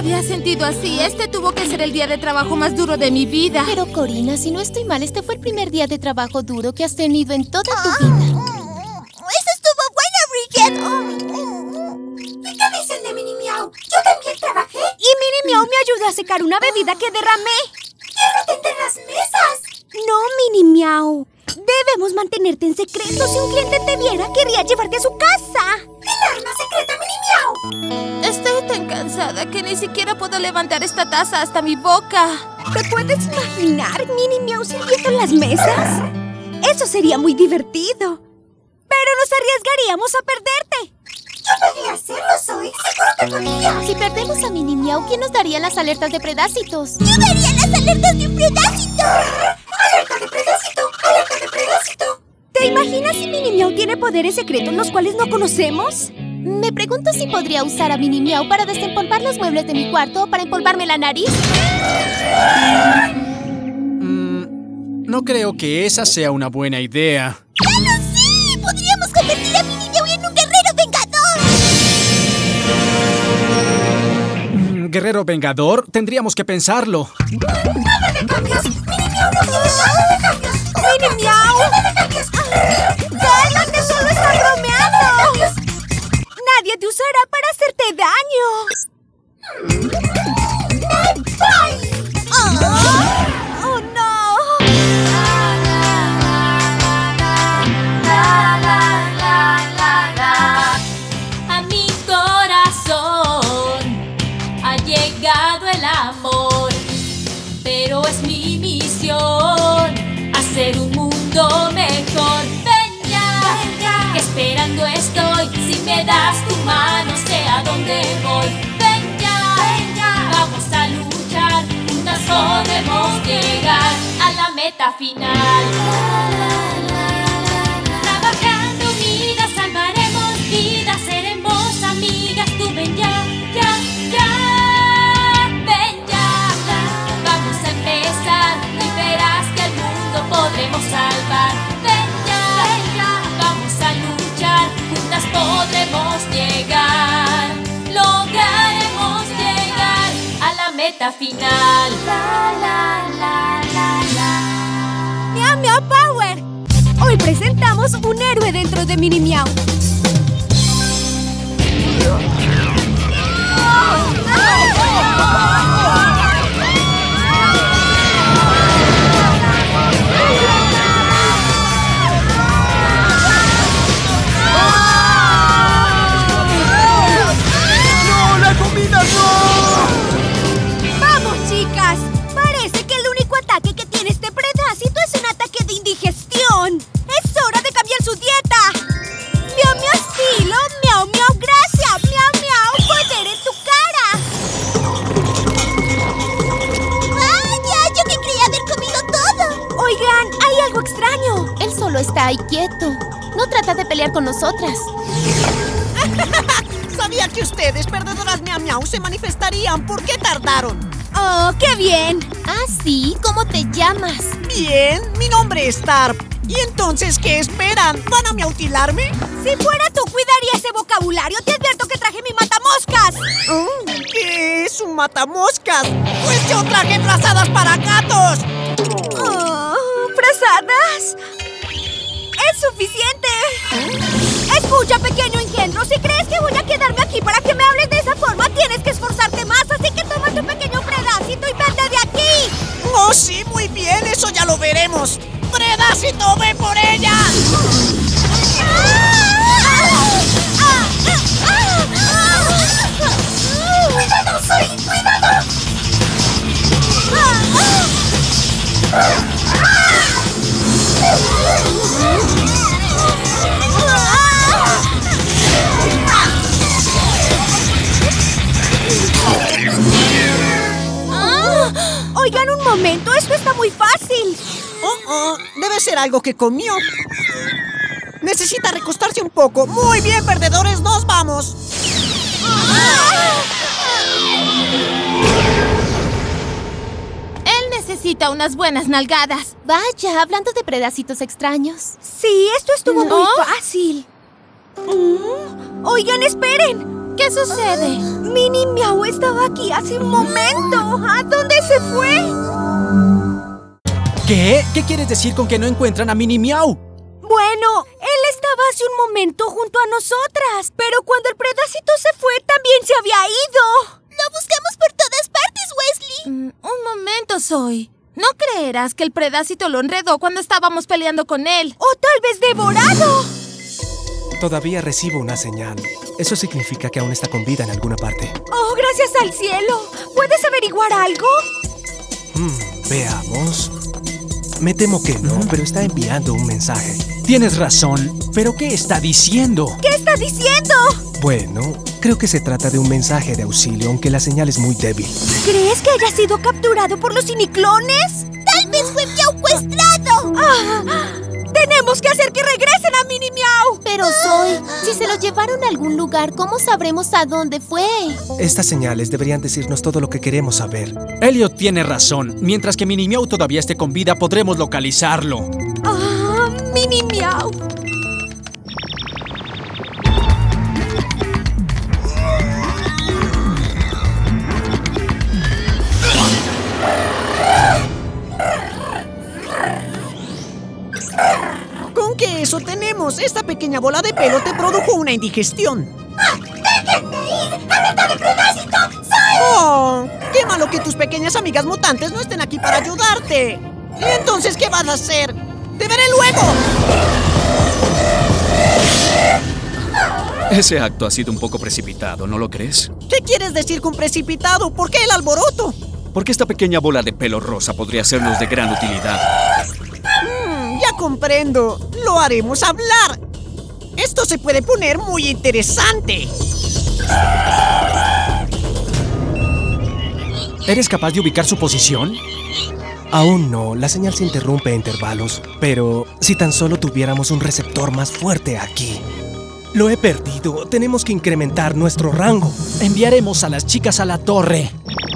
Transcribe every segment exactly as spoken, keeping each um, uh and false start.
había sentido así. Este tuvo que ser el día de trabajo más duro de mi vida. Pero, Corina, si no estoy mal, este fue el primer día de trabajo duro que has tenido en toda tu vida. ¡Eso estuvo bueno, Bridget! ¿Y qué dicen de Mini Miau? Yo también trabajé. Y Mini Miau me ayudó a secar una bebida que derramé. ¡Quiero tender las mesas! No, Mini Miau. Debemos mantenerte en secreto. Si un cliente te viera, querría llevarte a su casa. ¡El arma secreta, Mini Miau! Estoy tan cansada que ni siquiera puedo levantar esta taza hasta mi boca. ¿Te puedes imaginar Mini Miau sirviendo en las mesas? Eso sería muy divertido. Pero nos arriesgaríamos a perderte. Yo podría hacerlo, Zoe. Seguro que podría. Si perdemos a Mini Miau, ¿quién nos daría las alertas de Predácitos? ¡Yo daría las alertas de Predacito! ¡Alerta de Predacito! ¡Alerta de Predacito! ¿Te imaginas si Mini Miau tiene poderes secretos los cuales no conocemos? Me pregunto si podría usar a Mini Miau para desempolvar los muebles de mi cuarto o para empolvarme la nariz. Mm, no creo que esa sea una buena idea. ¡Claro, sí! ¡Podríamos convertir a Mini Miau en un guerrero vengador! Mm, ¿Guerrero vengador? Tendríamos que pensarlo. ¡Nada de cambios! ¡Mini Miau no tiene nada de cambios! ¡Mini Miau! ¡Nada de cambios! ¡Cálmate! ¡Solo está bromeando! ¡Nadie te usará para hacerte daño! ¡Oh! ¡Oh, no! A mi corazón ha llegado el amor, pero es mi misión hacer un mundo mejor. Ven ya, que esperando estoy. Si me das tu mano, sé a dónde voy. Ven ya, vamos a luchar. Juntas podemos llegar a la meta final. Trabajando unidas salvaremos vidas, seremos amigas. Tú ven ya, ya, ya. Ven ya, vamos a empezar y verás que al mundo podremos salvar. Ven ya, vamos a luchar, juntas podremos llegar. Lograremos llegar a la meta final. La, la, la, la, la. ¡Miau Miau Power! Hoy presentamos un héroe dentro de Mini Miau. ¡No, la comida no! ¡Vamos, chicas! Parece que el único ataque que tiene este Predacito es un ataque de indigestión. ¡Es hora de cambiar su dieta! ¡Miau Miau estilo! ¡Miau Miau gracia! ¡Miau Miau poder en tu cara! ¡Vaya! Yo que creía haber comido todo. Oigan, hay algo extraño. Él solo está ahí quieto. No trata de pelear con nosotras. Sabía que ustedes, perdedoras Miau Miau, se manifestarían. ¿Por qué tardaron? ¡Oh, qué bien! Ah, sí, ¿cómo te llamas? Bien, mi nombre es Tarp. ¿Y entonces qué esperan? ¿Van a miautilarme? Si fuera tú, cuidaría ese vocabulario. Te advierto que traje mi matamoscas. Oh, ¿qué es un matamoscas? Pues yo traje frazadas para gatos. Oh, ¿frazadas? ¡Es suficiente! Escucha, pequeño engendro. Si crees que voy a quedarme aquí para que me hables de esa forma, tienes que esforzarte más. Así que toma tu pequeño Predacito y vete de aquí. Oh, sí, muy bien. Eso ya lo veremos. ¡Predacito, ve por ella! ¡Cuidado, Zoe! ¡Cuidado! Oigan un momento, esto está muy fácil. Oh, oh, debe ser algo que comió. Necesita recostarse un poco. Muy bien, perdedores, nos vamos. Él necesita unas buenas nalgadas. Vaya, hablando de Predacitos extraños. Sí, esto estuvo ¿No? muy fácil. Mm, Oigan, esperen. ¿Qué sucede? Mini Miau estaba aquí hace un momento. ¿A dónde se fue? ¿Qué? ¿Qué quieres decir con que no encuentran a Mini Miau? Bueno, él estaba hace un momento junto a nosotras, pero cuando el predacito se fue, también se había ido. Lo buscamos por todas partes, Wesley. Mm, un momento, Zoe. ¿No creerás que el predacito lo enredó cuando estábamos peleando con él? ¡O tal vez devorado! Todavía recibo una señal. Eso significa que aún está con vida en alguna parte. ¡Oh, gracias al cielo! ¿Puedes averiguar algo? Hmm, veamos. Me temo que no, pero está enviando un mensaje. Tienes razón, pero ¿qué está diciendo? ¿Qué está diciendo? Bueno, creo que se trata de un mensaje de auxilio, aunque la señal es muy débil. ¿Crees que haya sido capturado por los ciniclones? Tal vez fue miaucuestrado. Ah, ¡tenemos que hacer que regresen a Mini Miau! Pero Zoe, si se lo llevaron a algún lugar, ¿cómo sabremos a dónde fue? Estas señales deberían decirnos todo lo que queremos saber. Elliot tiene razón. Mientras que Mini Miau todavía esté con vida, podremos localizarlo. ¡Ah, Mini Miau! ¿Con qué eso tenemos? Esta pequeña bola de pelo te produjo una indigestión. ¡Oh! ¡Qué malo que tus pequeñas amigas mutantes no estén aquí para ayudarte! ¿Y entonces qué vas a hacer? ¡Te veré luego! Ese acto ha sido un poco precipitado, ¿no lo crees? ¿Qué quieres decir con precipitado? ¿Por qué el alboroto? Porque esta pequeña bola de pelo rosa podría sernos de gran utilidad. Mm, ya comprendo. Lo haremos hablar. Esto se puede poner muy interesante. ¿Eres capaz de ubicar su posición? Aún no, la señal se interrumpe a intervalos. Pero si tan solo tuviéramos un receptor más fuerte aquí. Lo he perdido. Tenemos que incrementar nuestro rango. Enviaremos a las chicas a la torre.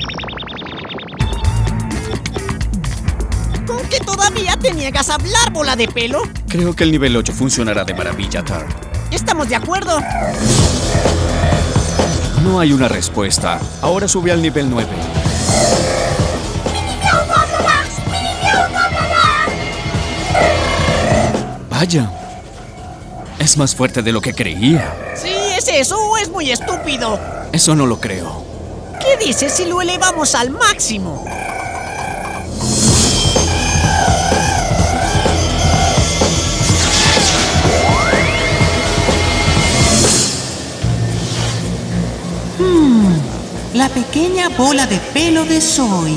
¿Con qué todavía te niegas a hablar, bola de pelo? Creo que el nivel ocho funcionará de maravilla, Tar. Estamos de acuerdo. No hay una respuesta. Ahora sube al nivel nueve. Vaya. Es más fuerte de lo que creía. Sí, es eso o es muy estúpido. Eso no lo creo. ¿Qué dices si lo elevamos al máximo? Hmm, la pequeña bola de pelo de Zoe.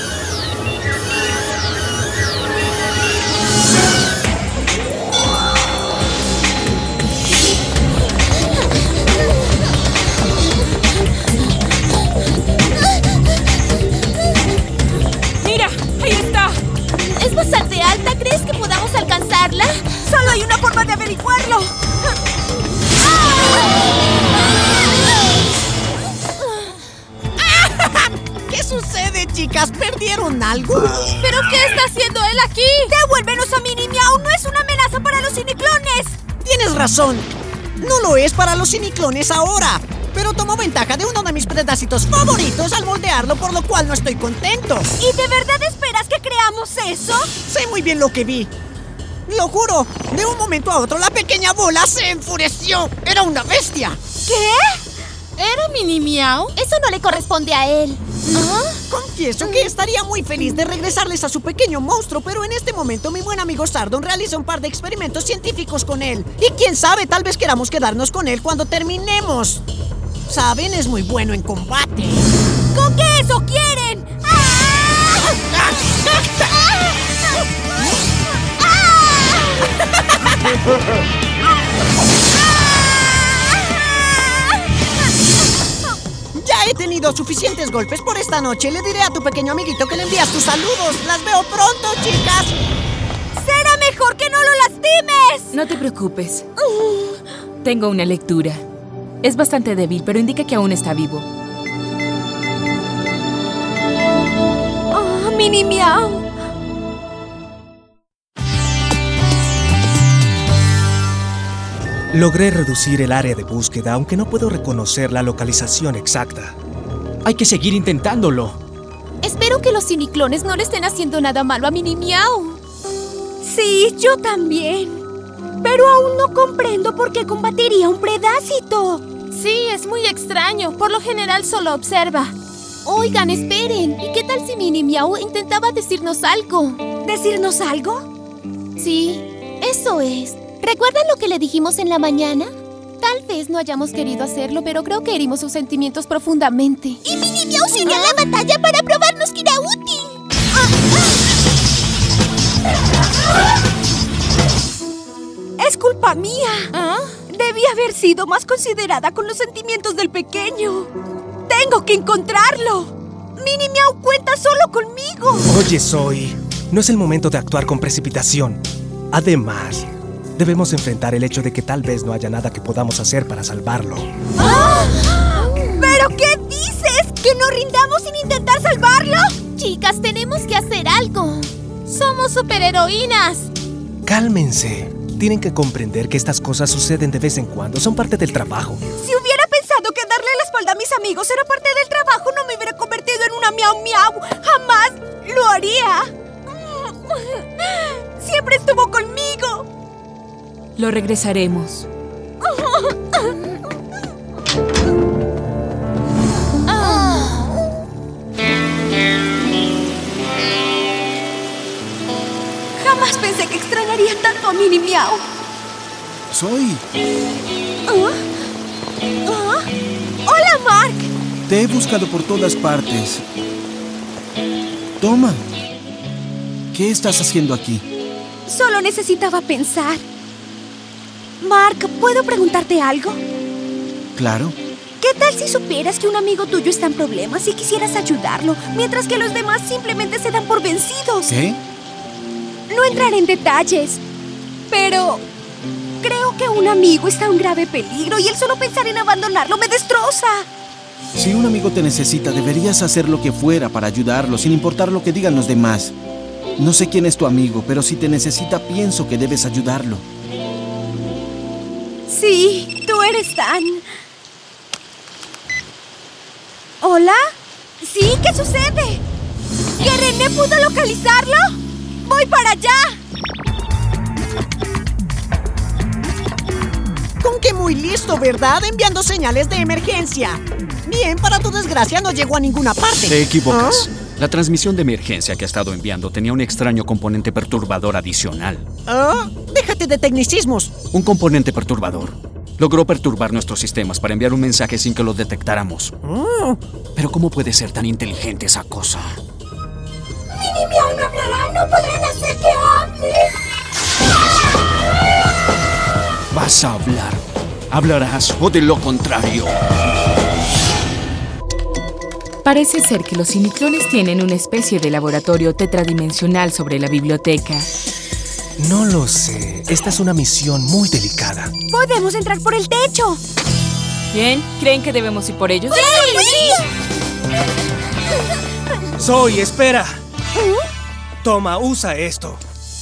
¡Mira! ¡Ahí está! ¿Es bastante alta? ¿Crees que podamos alcanzarla? ¡Solo hay una forma de averiguarlo! ¿Qué sucede, chicas? ¿Perdieron algo? ¿Pero qué está haciendo él aquí? ¡Devuélvenos a Mini Miau! ¡No es una amenaza para los ciniclones! Tienes razón. No lo es para los ciniclones ahora. Pero tomó ventaja de uno de mis pedacitos favoritos al moldearlo, por lo cual no estoy contento. ¿Y de verdad esperas que creamos eso? Sé muy bien lo que vi. Lo juro, de un momento a otro la pequeña bola se enfureció. Era una bestia. ¿Qué? ¿Era Mini Miau? Eso no le corresponde a él. ¿Ah? Confieso que estaría muy feliz de regresarles a su pequeño monstruo, pero en este momento mi buen amigo Sardon realiza un par de experimentos científicos con él. Y quién sabe, tal vez queramos quedarnos con él cuando terminemos. Saben, es muy bueno en combate. ¿Con qué eso quieren? Ya he tenido suficientes golpes por esta noche. Le diré a tu pequeño amiguito que le envías tus saludos. Las veo pronto, chicas. ¡Será mejor que no lo lastimes! No te preocupes. Tengo una lectura. Es bastante débil, pero indica que aún está vivo. ¡Oh, Mini Miau! Logré reducir el área de búsqueda, aunque no puedo reconocer la localización exacta. Hay que seguir intentándolo. Espero que los ciniclones no le estén haciendo nada malo a Minimiau. Sí, yo también. Pero aún no comprendo por qué combatiría un predásito. Sí, es muy extraño. Por lo general solo observa. Oigan, esperen. ¿Y qué tal si Minimiau intentaba decirnos algo? ¿Decirnos algo? Sí, eso es. ¿Recuerdan lo que le dijimos en la mañana? Tal vez no hayamos querido hacerlo, pero creo que herimos sus sentimientos profundamente. Y Minimiau se irá a la batalla para probarnos que era útil. Es culpa mía. ¿Ah? Debí haber sido más considerada con los sentimientos del pequeño. ¡Tengo que encontrarlo! Minimiau cuenta solo conmigo. Oye, Zoe, no es el momento de actuar con precipitación. Además, debemos enfrentar el hecho de que tal vez no haya nada que podamos hacer para salvarlo. ¡Ah! ¿Pero qué dices? ¿Que no rindamos sin intentar salvarlo? Chicas, tenemos que hacer algo. ¡Somos superheroínas! Cálmense. Tienen que comprender que estas cosas suceden de vez en cuando. Son parte del trabajo. Si hubiera pensado que darle la espalda a mis amigos era parte del trabajo, no me hubiera convertido en una miau miau. Jamás lo haría. Siempre estuvo conmigo. Lo regresaremos. Jamás pensé que extrañaría tanto a Minimiau. Zoe. ¿Ah? ¿Ah? ¡Hola, Mark! Te he buscado por todas partes. Toma. ¿Qué estás haciendo aquí? Solo necesitaba pensar. Mark, ¿puedo preguntarte algo? Claro. ¿Qué tal si supieras que un amigo tuyo está en problemas y quisieras ayudarlo, mientras que los demás simplemente se dan por vencidos? ¿Qué? No entraré en detalles, pero creo que un amigo está en grave peligro y el solo pensar en abandonarlo me destroza. Si un amigo te necesita, deberías hacer lo que fuera para ayudarlo, sin importar lo que digan los demás. No sé quién es tu amigo, pero si te necesita, pienso que debes ayudarlo. Sí, tú eres tan... ¿Hola? ¿Sí? ¿Qué sucede? ¿Que René pudo localizarlo? ¡Voy para allá! Con que muy listo, ¿verdad? Enviando señales de emergencia. Bien, para tu desgracia no llegó a ninguna parte. Te equivocas. ¿Ah? La transmisión de emergencia que ha estado enviando tenía un extraño componente perturbador adicional. ¿Ah? Déjate de tecnicismos. Un componente perturbador. Logró perturbar nuestros sistemas para enviar un mensaje sin que lo detectáramos. Oh. Pero ¿cómo puede ser tan inteligente esa cosa? Minimiau no hablará, no podrán hacer que hable. Vas a hablar. Hablarás o de lo contrario. Parece ser que los ciniclones tienen una especie de laboratorio tetradimensional sobre la biblioteca. No lo sé. Esta es una misión muy delicada. ¡Podemos entrar por el techo! ¿Bien? ¿Creen que debemos ir por ellos? ¡Sí! Zoe, espera. Toma, usa esto.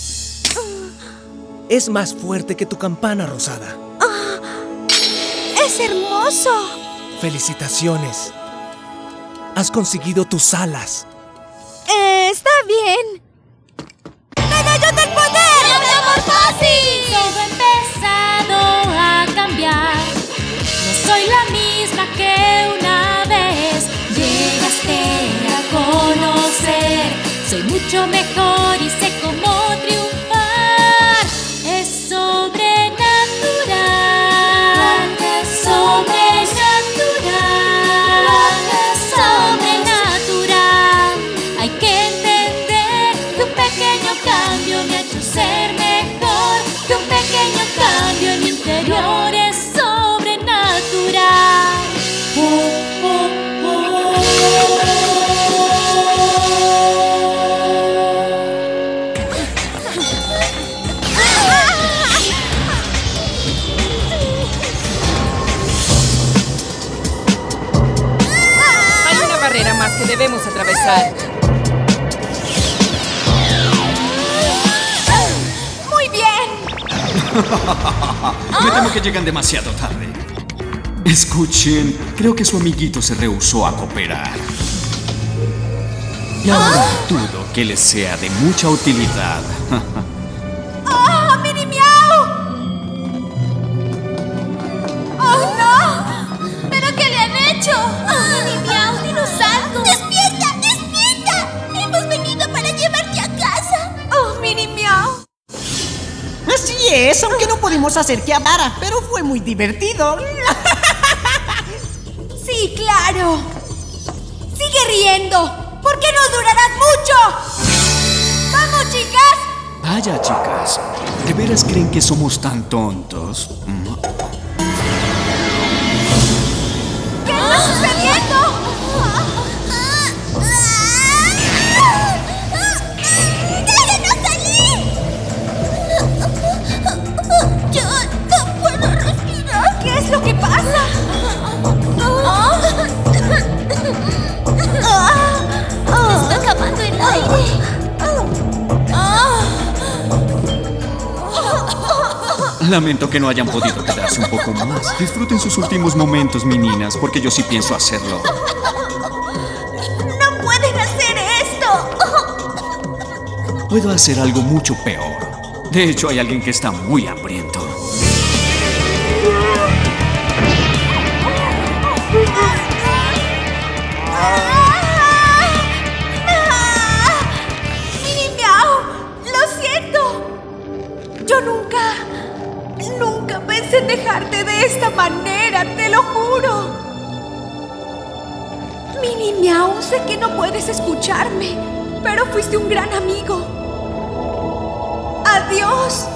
Es más fuerte que tu campana rosada. ¡Es hermoso! Felicitaciones. Has conseguido tus alas. Eh, está bien. ¡Medalla del poder! ¡Metamorfosis! Todo ha empezado a cambiar. No soy la misma que una vez llegaste a conocer. Soy mucho mejor y sé cómo triunfar. Es sobrenatural. Sobrenatural. Hay que entender que un pequeño cambio me ha hecho ser mejor. Que un pequeño cambio en mi interior es sobrenatural. Oh, oh, oh. Hay una barrera más que debemos atravesar. ¡Muy bien! Me temo que llegan demasiado tarde. Escuchen, creo que su amiguito se rehusó a cooperar. Y ahora dudo que les sea de mucha utilidad. ¡Oh, Mini Miau! ¡Oh, no! ¿Pero qué le han hecho? ¡Oh, Mini Miau, dinos algo! ¡Despierta, despierta! Hemos venido para llevarte a casa. ¡Oh, Mini Miau! Así es, aunque no pudimos hacer que hablara, pero fue muy divertido. ¡Sí, claro! ¡Sigue riendo! ¿Por qué no durarás mucho? ¡Vamos, chicas! Vaya, chicas. ¿De veras creen que somos tan tontos? ¿Qué está sucediendo? ¡Déjenos salir! Yo no puedo respirar. ¿Qué es lo que pasa? Se está acabando el aire. Lamento que no hayan podido quedarse un poco más. Disfruten sus últimos momentos, meninas, porque yo sí pienso hacerlo. ¡No pueden hacer esto! Puedo hacer algo mucho peor. De hecho, hay alguien que está muy hambriento. ¡Mini Miau! ¡Lo siento! Yo nunca, nunca pensé en dejarte de esta manera, te lo juro. Mini Miau, sé que no puedes escucharme, pero fuiste un gran amigo. ¡Adiós!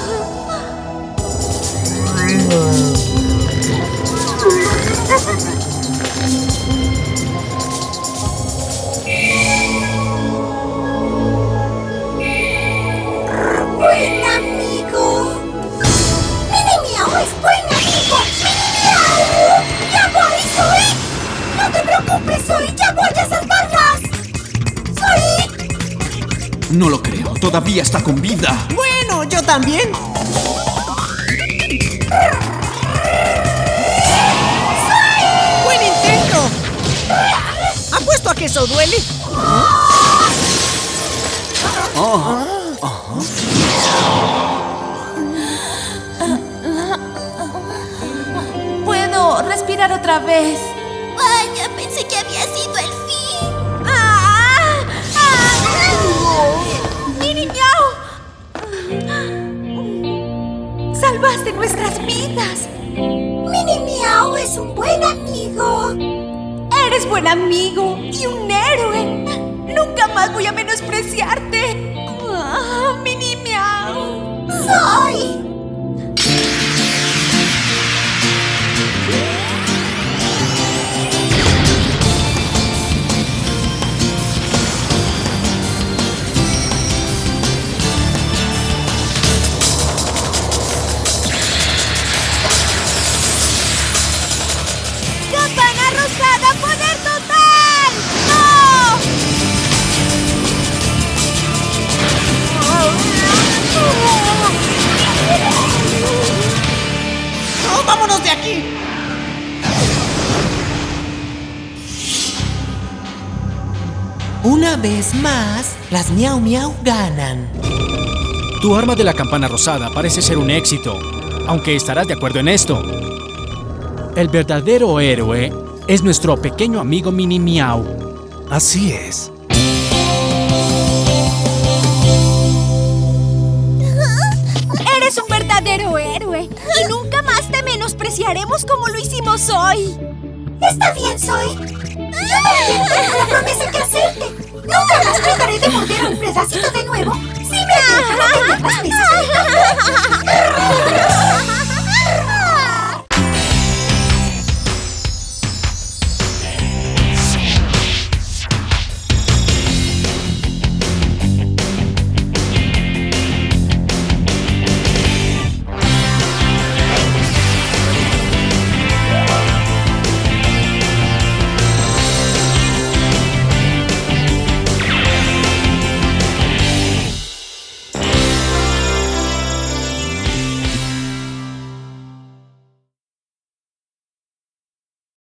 Buen amigo. Mini Miau es buen amigo. Mini Miau. Ya voy, Zoe. No te preocupes, Zoe. Ya voy a salvarlas. Zoe. No lo creo. Todavía está con vida. Bueno, yo también. ¡Buen intento! Apuesto a que eso duele. Oh. Puedo respirar otra vez. Vaya, pensé que había sido el fin. ¡Ah! ¡Ah! ¡Mini Miau! ¡Salvaste nuestras vidas! Mini Miau es un buen amigo. Eres buen amigo y un héroe. Nunca más voy a menospreciarte. Ah, Mini Miau. Soy. ¡Campana rosada, poder total! ¡No! ¡No, vámonos de aquí! Una vez más, las Miau Miau ganan. Tu arma de la campana rosada parece ser un éxito, aunque estarás de acuerdo en esto. El verdadero héroe es nuestro pequeño amigo Mini Miau. Así es. Eres un verdadero héroe y nunca más te menospreciaremos como lo hicimos hoy. Está bien, Zoe. Yo también tengo una promesa que hacerte. Nunca más trataré de morder un pedacito de nuevo. Si me dejas las veces.